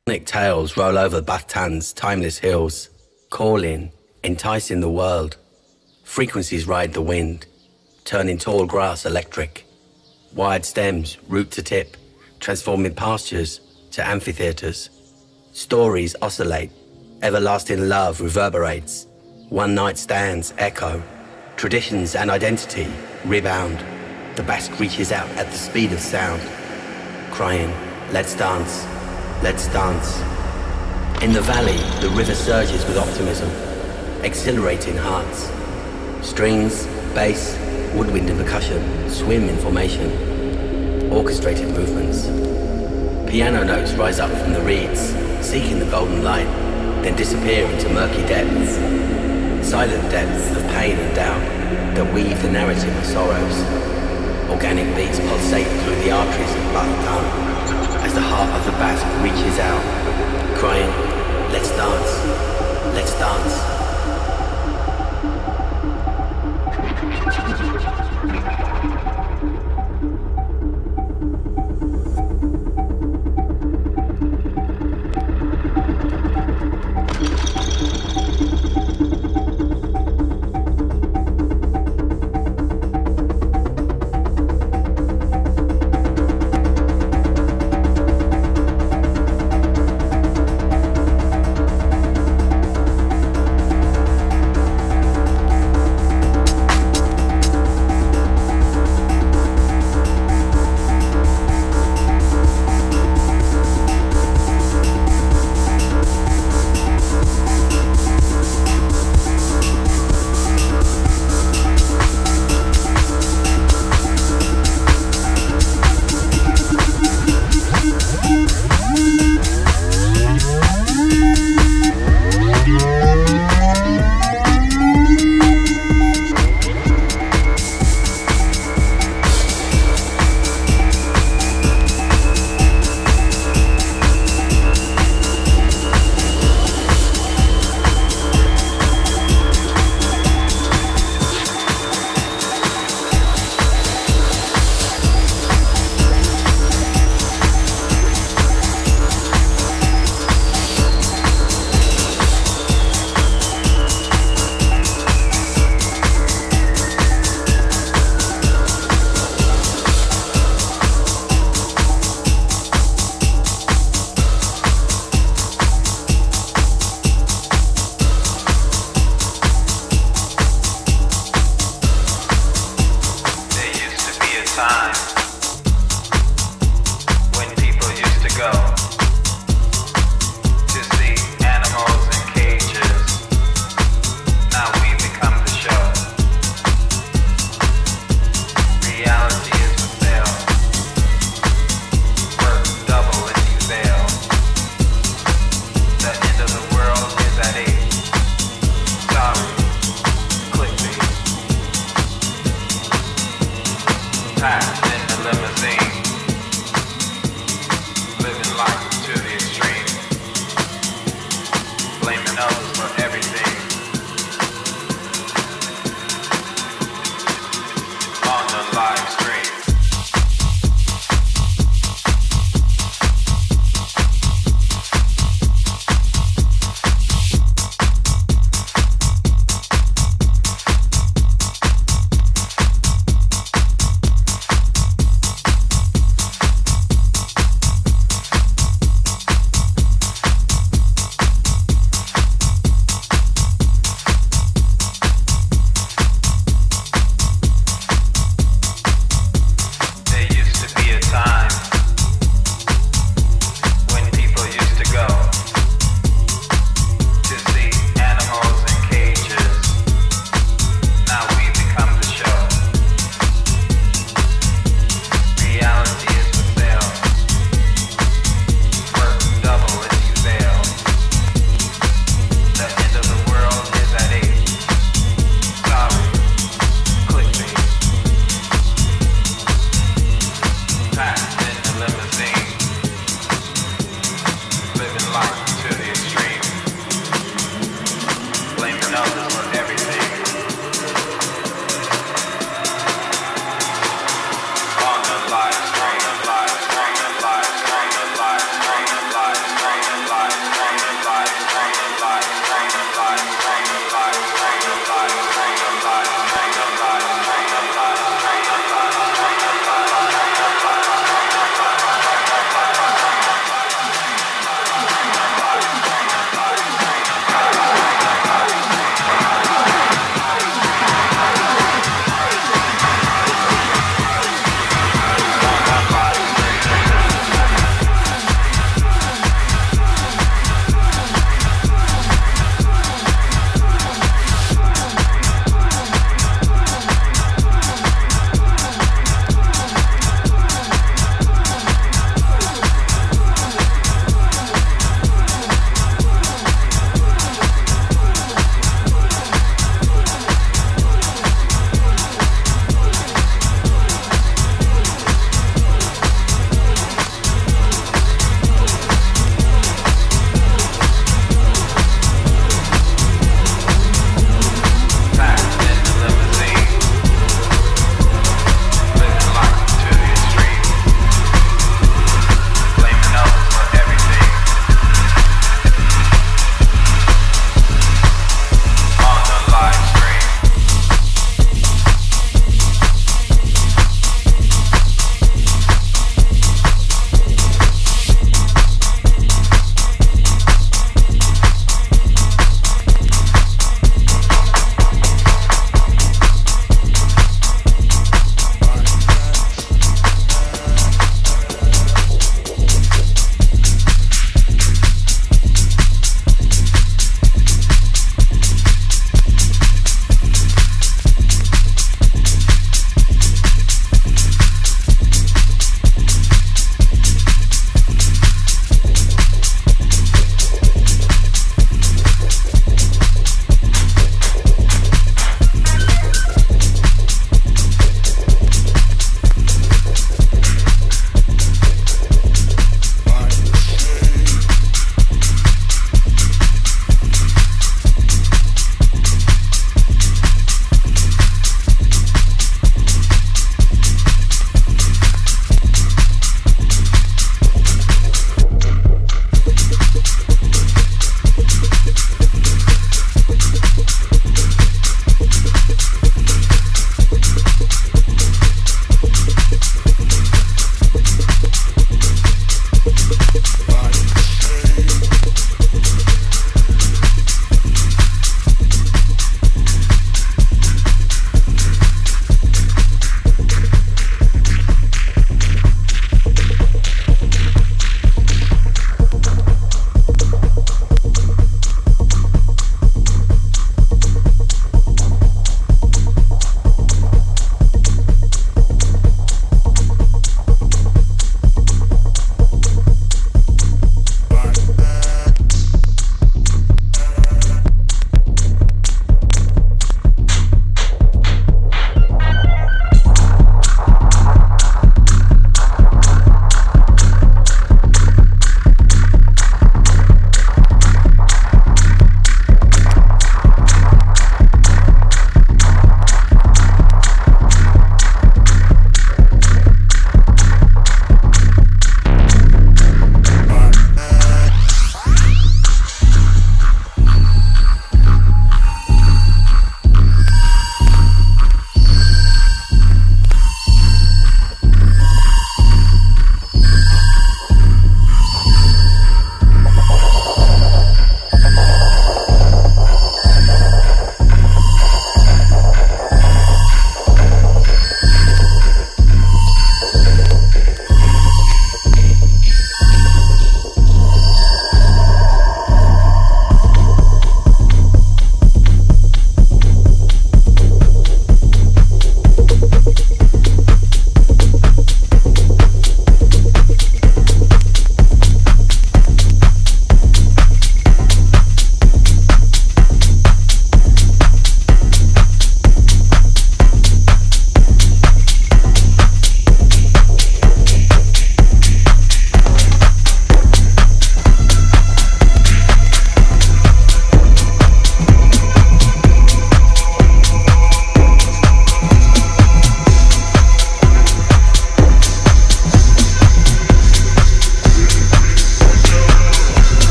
Sonic tales roll over Batan's timeless hills, calling, enticing the world. Frequencies ride the wind, turning tall grass electric. Wired stems, root to tip, transforming pastures to amphitheaters. Stories oscillate, everlasting love reverberates. One night stands echo, traditions and identity rebound. The basque reaches out at the speed of sound, crying, let's dance, let's dance. In the valley, the river surges with optimism, exhilarating hearts. Strings, bass, woodwind and percussion swim in formation, orchestrated movements. Piano notes rise up from the reeds, seeking the golden light, then disappear into murky depths. Silent depths of pain and doubt that weave the narrative of sorrows. Organic beats pulsate through the arteries of Batan as the heart of the Basque reaches out, crying, let's dance, let's dance.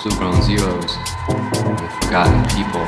Blue Ground Zeros, the Forgotten People.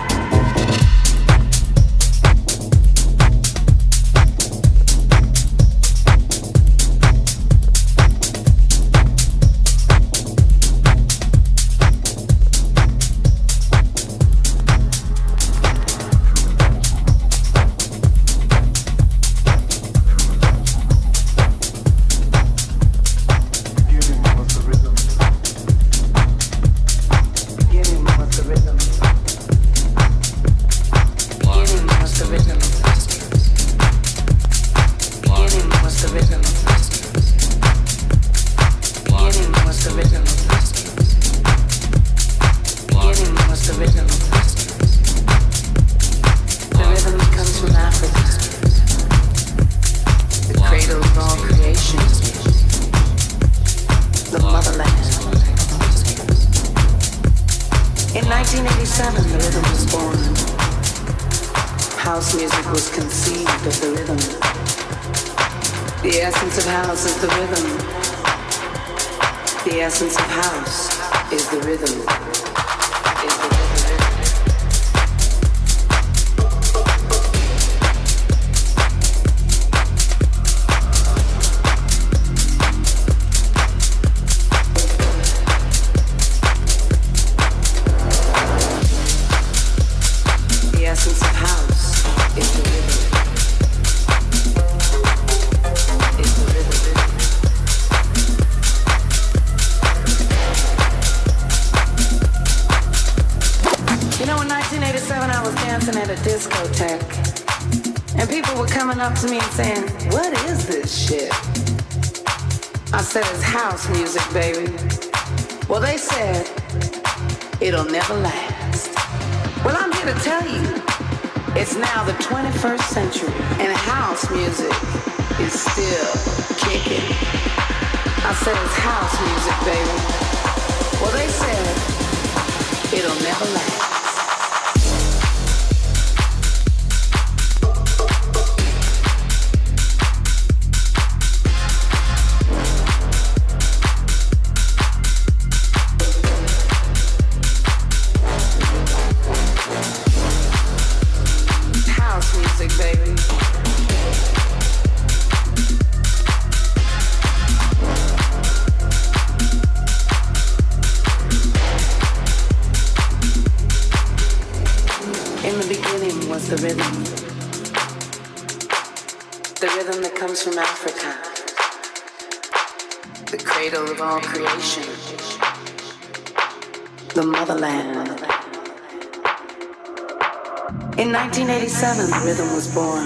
In 1987, the rhythm was born.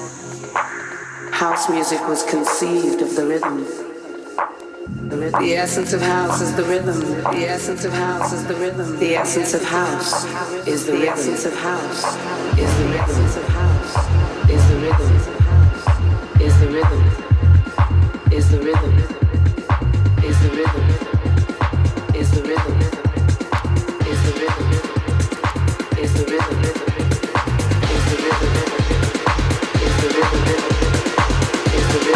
House music was conceived of the rhythm. The essence of house is the rhythm. The essence of house is the rhythm. The essence of house is the essence of house is the rhythm of house is the rhythm is the rhythm is the rhythm is the rhythm is the rhythm is the rhythm is the rhythm is the rhythm is the rhythm is the rhythm is the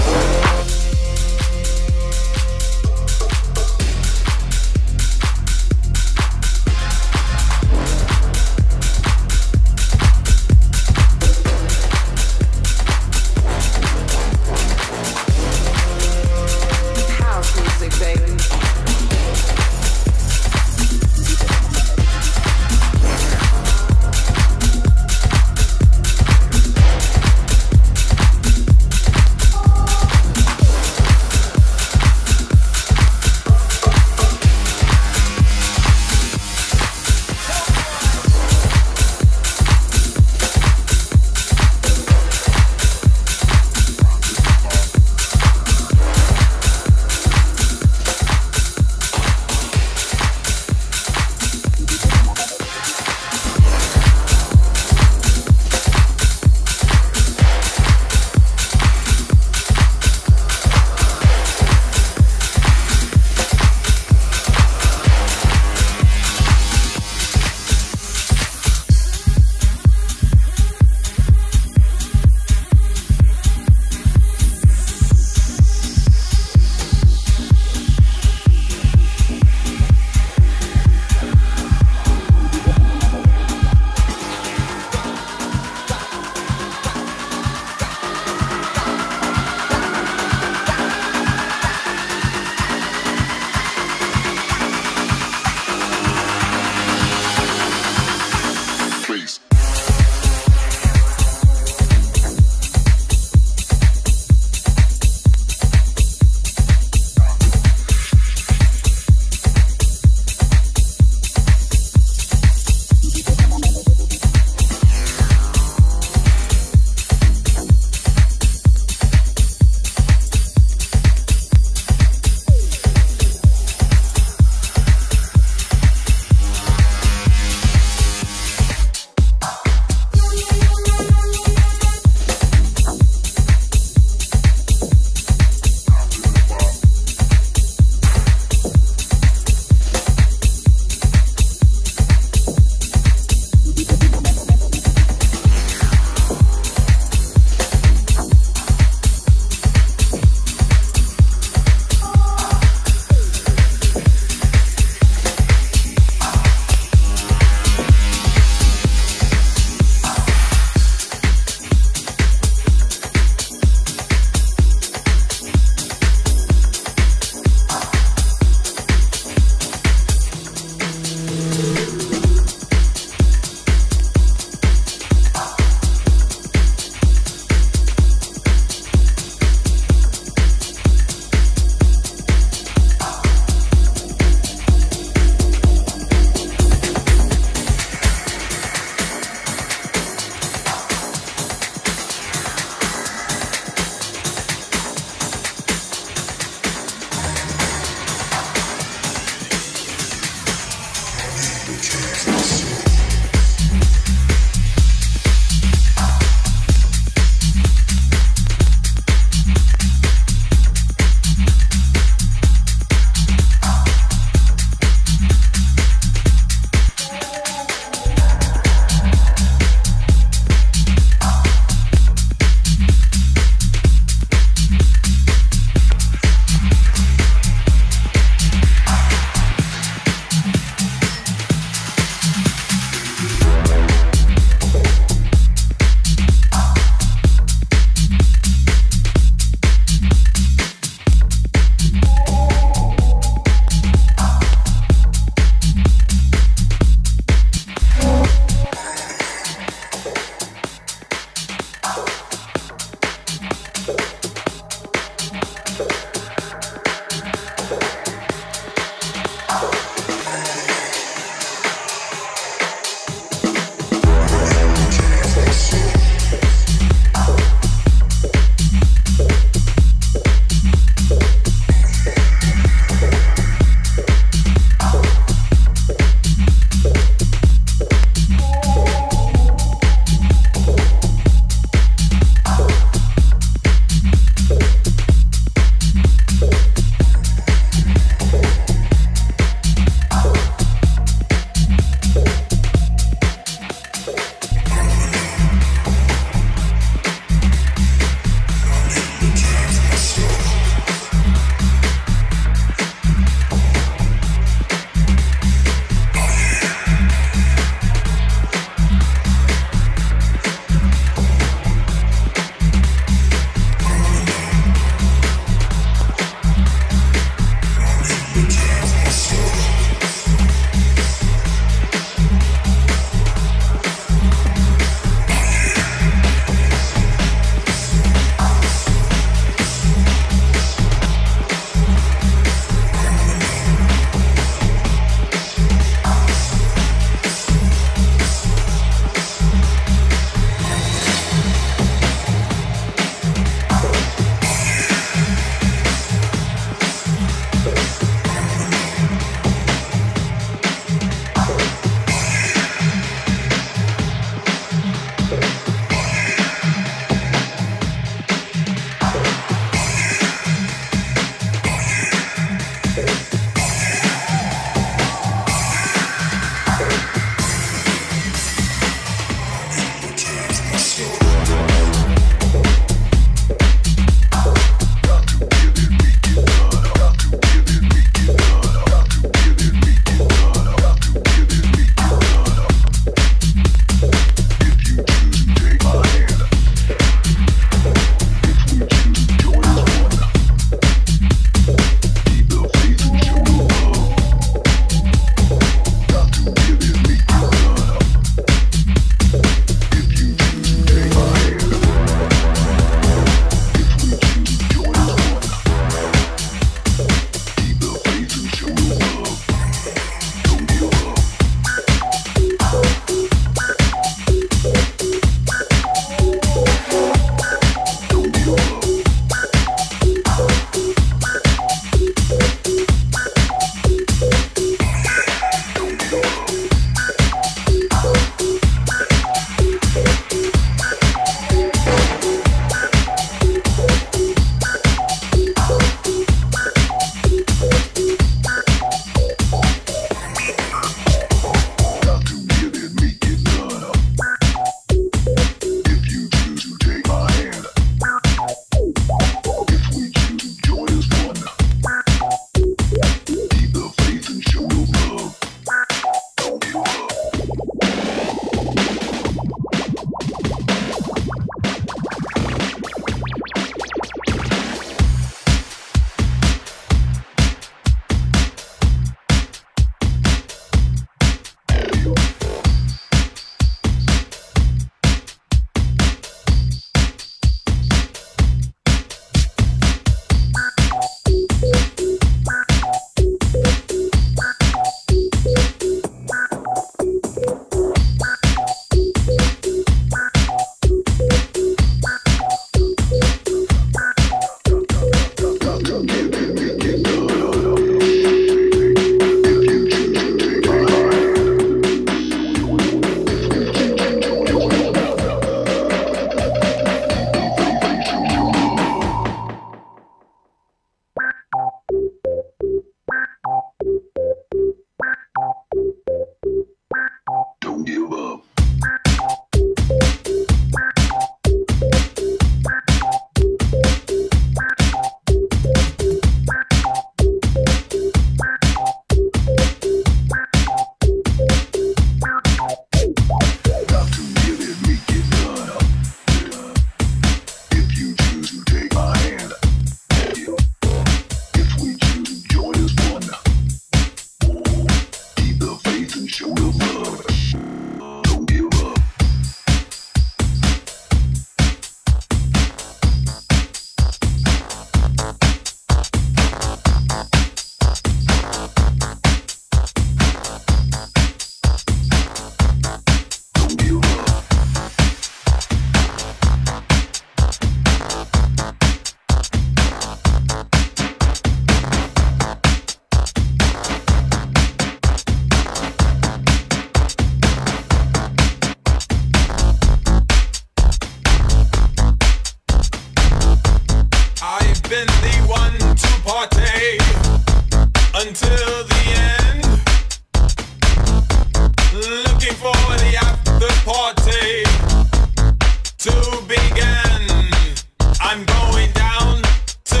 looking for the after party to begin. I'm going down to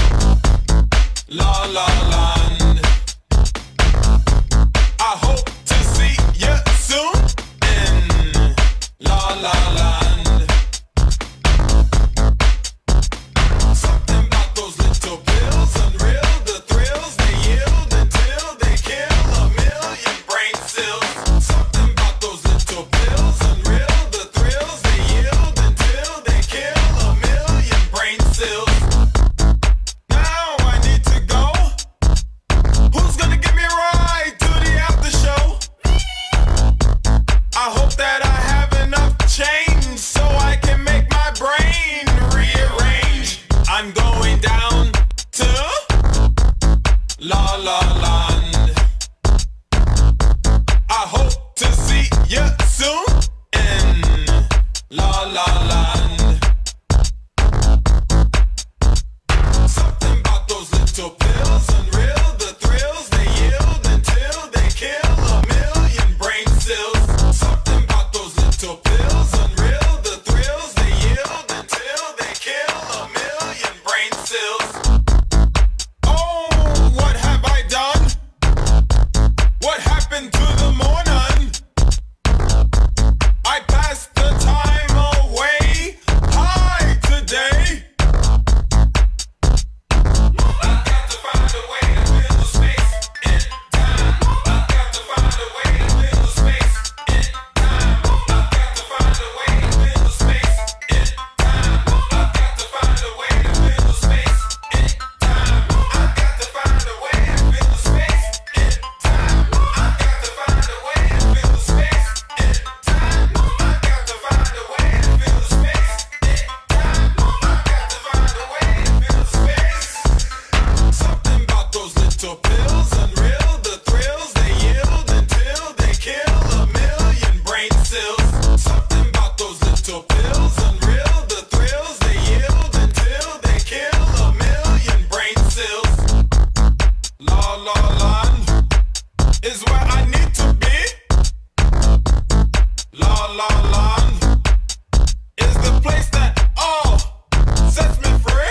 La La Land. I hope to see you soon in La La Land. Something about those little pills, unreal, the thrills they yield until they kill a million brain cells. Something about those little pills, unreal, the thrills they yield until they kill a million brain cells. Now I need to go. Who's gonna give me a ride to the after show? I hope that I have enough change so I can make my brain rearrange. I'm going down to La La Land. I hope to see you soon in La La Land. Something about those little pills, unreal, the thrills they yield until they kill a million brain cells. Something about those little pills, unreal, the thrills they yield until they kill a million brain cells. Oh, what have I done? What happened to the morning? I passed the time away high today. I've got to find a way to fill the space in time. I've got to find a way to fill the space in time. I've got to find a way to fill the space in time. I've got to find a way to fill the space in time. I've got to find a way to fill the space in time. I've got to find a way to fill the space in time. I've got to find a way to fill the space in time. I've got to find a way to fill the space. Something about those little pills, unreal, the thrills they yield until they kill a million brain cells. Something about those little pills, unreal, the thrills they yield until they kill a million brain cells. La La Land is where I need to be. La La Land is the place that all sets me free.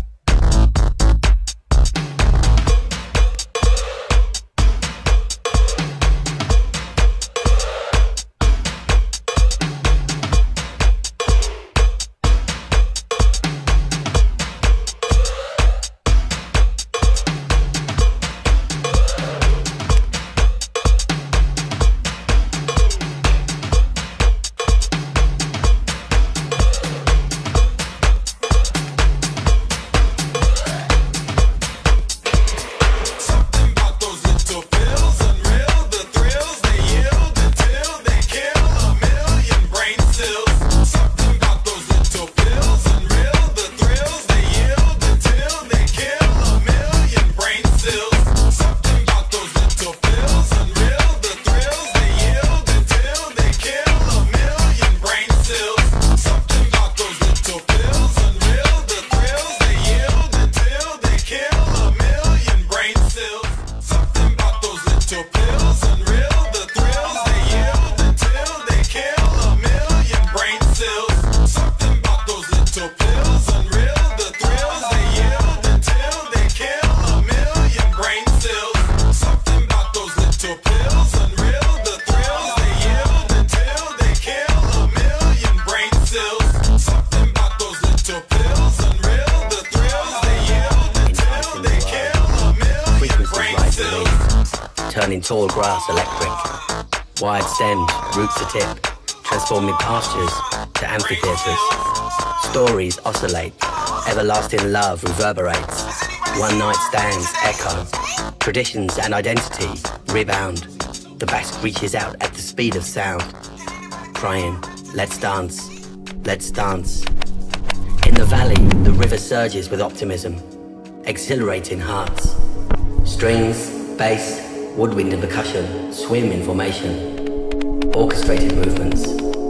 Something about those little pills, unreal, the thrills they yield until they kill a million brain cells. Something about those little pills, unreal, the thrills they yield until they kill a million brain cells. Something about those little pills, unreal, the thrills they yield until they kill a million brain cells. Something about those little pills, unreal, the thrills they yield until they kill a million brain cells. Something about those little pills, unreal, the thrills they yield until they kill a million brain cells. Something about those little pills, unreal, the thrills they yield until they kill a million brain cells. Something about those little pills, unreal, the thrills they yield until they kill a million brain cells. Something about those little pills, unreal, the thrills they yield until they kill a million Frequencies brain ride the cells. wind, turning tall grass electric. Wide stems, root to tip, transforming pastures to amphitheaters. Stories oscillate, everlasting love reverberates. One night stands echo, traditions and identity rebound. The bass reaches out at the speed of sound, crying, let's dance, let's dance. In the valley, the river surges with optimism, exhilarating hearts. Strings, bass, woodwind and percussion swim in formation, orchestrated movements.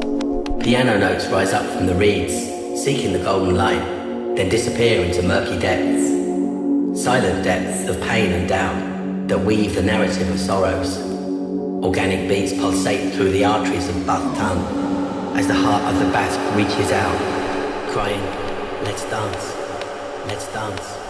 Piano notes rise up from the reeds, seeking the golden light, then disappear into murky depths. Silent depths of pain and doubt that weave the narrative of sorrows. Organic beats pulsate through the arteries of Bath-Tan as the heart of the Basque reaches out, crying, let's dance, let's dance.